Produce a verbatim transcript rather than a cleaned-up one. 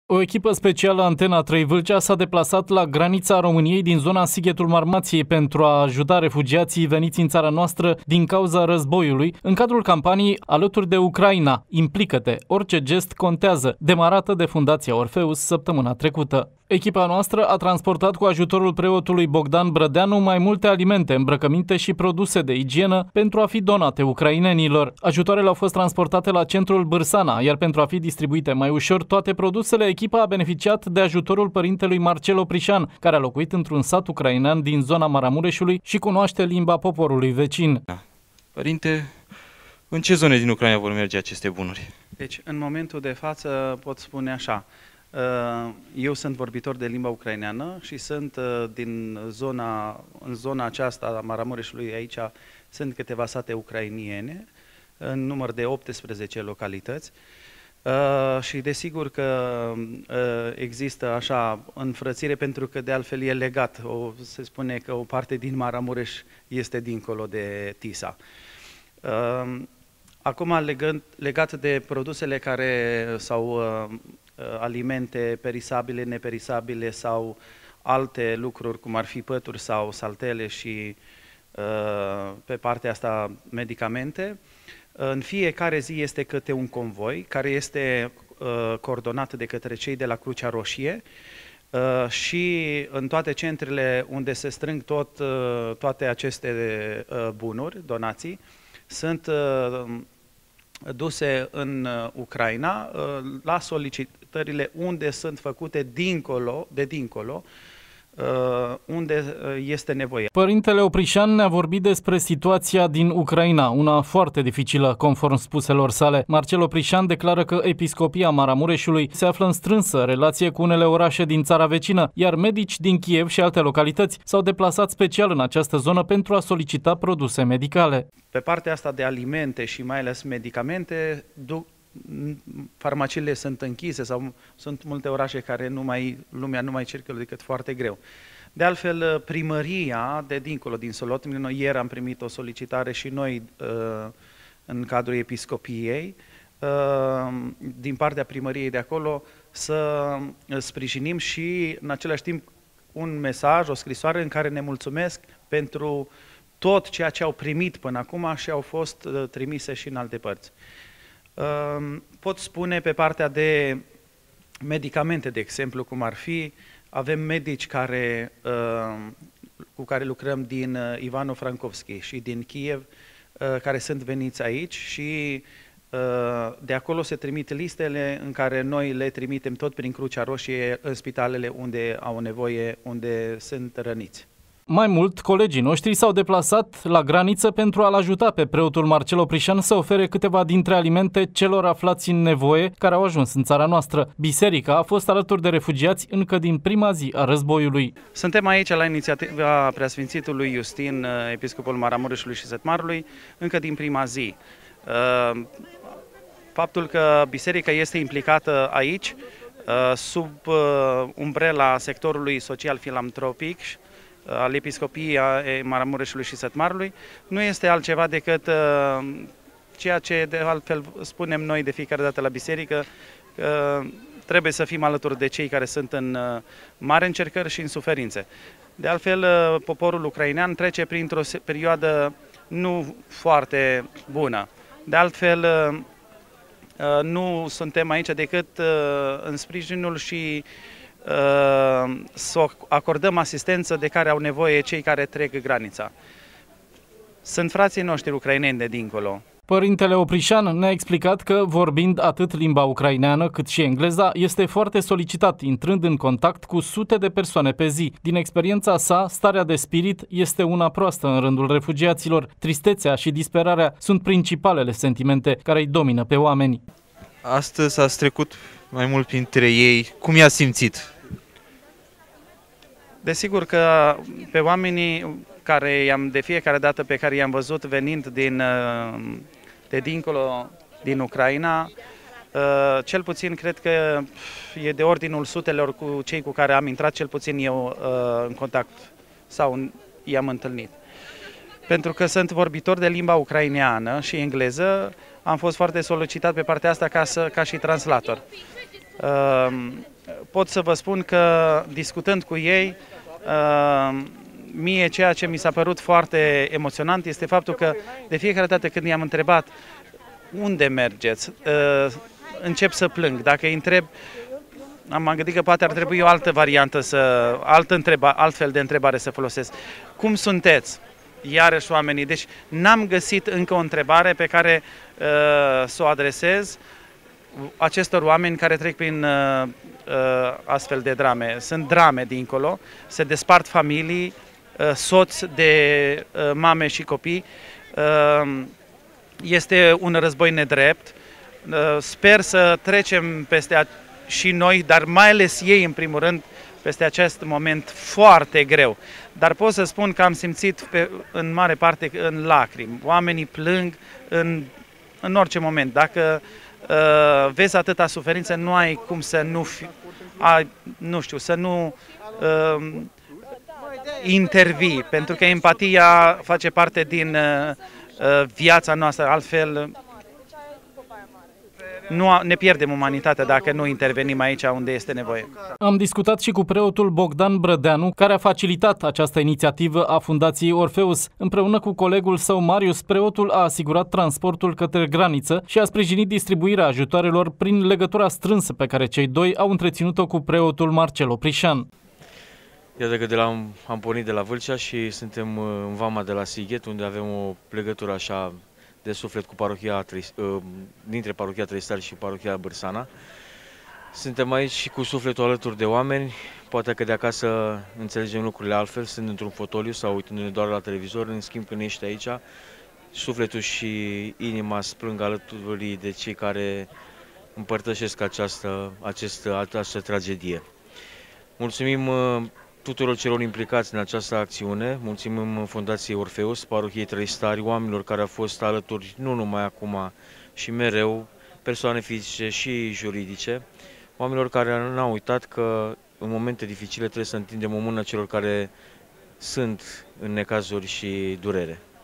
O echipă specială Antena trei Vâlcea s-a deplasat la granița României din zona Sighetul Marmației pentru a ajuta refugiații veniți în țara noastră din cauza războiului, în cadrul campaniei Alături de Ucraina, implică-te, orice gest contează, demarată de Fundația Orpheus săptămâna trecută. Echipa noastră a transportat cu ajutorul preotului Bogdan Brădeanu mai multe alimente, îmbrăcăminte și produse de igienă pentru a fi donate ucrainenilor. Ajutoarele au fost transportate la centrul Bârsana, iar pentru a fi distribuite mai ușor toate produsele, echipa a beneficiat de ajutorul părintelui Marcel Oprișan, care a locuit într-un sat ucrainean din zona Maramureșului și cunoaște limba poporului vecin. Da. Părinte, în ce zone din Ucraina vor merge aceste bunuri? Deci, în momentul de față, pot spune așa. Eu sunt vorbitor de limba ucraineană și sunt din zona, în zona aceasta a Maramureșului, aici sunt câteva sate ucrainiene, în număr de optsprezece localități. Și desigur că există așa înfrățire, pentru că de altfel e legat. O, se spune că o parte din Maramureș este dincolo de Tisa. Acum, legând, legat de produsele care sau alimente perisabile, neperisabile sau alte lucruri, cum ar fi pături sau saltele și pe partea asta medicamente, în fiecare zi este câte un convoi care este coordonat de către cei de la Crucea Roșie și în toate centrele unde se strâng tot, toate aceste bunuri, donații, sunt duse în Ucraina la solicitările unde sunt făcute dincolo, de dincolo, unde este nevoie. Părintele Oprișan ne-a vorbit despre situația din Ucraina, una foarte dificilă, conform spuselor sale. Marcel Oprișan declară că Episcopia Maramureșului se află în strânsă relație cu unele orașe din țara vecină, iar medici din Kiev și alte localități s-au deplasat special în această zonă pentru a solicita produse medicale. Pe partea asta de alimente și mai ales medicamente, farmaciile sunt închise sau sunt multe orașe care nu mai, lumea nu mai circulă decât foarte greu. De altfel, primăria de dincolo, din Solotmin, noi ieri am primit o solicitare și noi în cadrul episcopiei, din partea primăriei de acolo, să sprijinim și în același timp un mesaj, o scrisoare în care ne mulțumesc pentru tot ceea ce au primit până acum și au fost trimise și în alte părți. Pot spune pe partea de medicamente, de exemplu, cum ar fi, avem medici care, cu care lucrăm din Ivano-Frankivski și din Kiev, care sunt veniți aici și de acolo se trimit listele în care noi le trimitem tot prin Crucea Roșie în spitalele unde au nevoie, unde sunt răniți. Mai mult, colegii noștri s-au deplasat la graniță pentru a-l ajuta pe preotul Marcel Oprișan să ofere câteva dintre alimente celor aflați în nevoie care au ajuns în țara noastră. Biserica a fost alături de refugiați încă din prima zi a războiului. Suntem aici la inițiativa Preasfințitului Iustin, episcopul Maramureșului și Sătmarului, încă din prima zi. Faptul că biserica este implicată aici, sub umbrela sectorului social-filantropic, al Episcopiei Maramureșului și Sătmarului, nu este altceva decât uh, ceea ce de altfel spunem noi de fiecare dată la biserică, că uh, trebuie să fim alături de cei care sunt în uh, mari încercări și în suferințe. De altfel, uh, poporul ucrainean trece printr-o perioadă nu foarte bună. De altfel, uh, uh, nu suntem aici decât uh, în sprijinul și să acordăm asistență de care au nevoie cei care trec granița. Sunt frații noștri ucraineni de dincolo. Părintele Oprișan ne-a explicat că, vorbind atât limba ucraineană cât și engleza, este foarte solicitat, intrând în contact cu sute de persoane pe zi. Din experiența sa, starea de spirit este una proastă în rândul refugiaților. Tristețea și disperarea sunt principalele sentimente care îi domină pe oameni. Astăzi ați trecut mai mult printre ei. Cum i-a simțit? Desigur că pe oamenii care i-am de fiecare dată pe care i-am văzut venind din, de dincolo din Ucraina, cel puțin cred că e de ordinul sutelor cu cei cu care am intrat cel puțin eu în contact sau i-am întâlnit. Pentru că sunt vorbitor de limba ucraineană și engleză, am fost foarte solicitat pe partea asta ca, să, ca și translator. Pot să vă spun că, discutând cu ei, mie ceea ce mi s-a părut foarte emoționant este faptul că de fiecare dată când i-am întrebat unde mergeți, încep să plâng. Dacă îi întreb, am gândit că poate ar trebui o altă variantă, să, altă întreba, altfel de întrebare să folosesc. Cum sunteți? Iarăși oamenii. Deci n-am găsit încă o întrebare pe care uh, să o adresez acestor oameni care trec prin uh, uh, astfel de drame. Sunt drame dincolo, se despart familii, uh, soți de uh, mame și copii. Uh, este un război nedrept. Uh, sper să trecem peste și noi, dar mai ales ei în primul rând, peste acest moment foarte greu. Dar pot să spun că am simțit pe, în mare parte în lacrimi. Oamenii plâng în, în orice moment. Dacă uh, vezi atâta suferință, nu ai cum să nu fi, a, nu știu, să nu uh, intervii, pentru că empatia face parte din uh, viața noastră, altfel nu ne pierdem umanitatea dacă nu intervenim aici unde este nevoie. Am discutat și cu preotul Bogdan Brădeanu, care a facilitat această inițiativă a Fundației Orpheus. Împreună cu colegul său Marius, preotul a asigurat transportul către graniță și a sprijinit distribuirea ajutoarelor prin legătura strânsă pe care cei doi au întreținut-o cu preotul Marcel Oprișan. Iată că de la, am pornit de la Vâlcea și suntem în Vama de la Sighet, unde avem o legătură așa de suflet cu parohia, dintre parohia Trăistari și parohia Bârsana. Suntem aici și cu sufletul alături de oameni, poate că de acasă înțelegem lucrurile altfel, sunt într-un fotoliu sau uitându-ne doar la televizor, în schimb când ești aici, sufletul și inima splâng alături de cei care împărtășesc această, această, această tragedie. Mulțumim tuturor celor implicați în această acțiune, mulțumim Fundației Orpheus, parohiei Trăistari, oamenilor care au fost alături nu numai acum și mereu, persoane fizice și juridice, oamenilor care n-au uitat că în momente dificile trebuie să întindem o mână celor care sunt în necazuri și durere.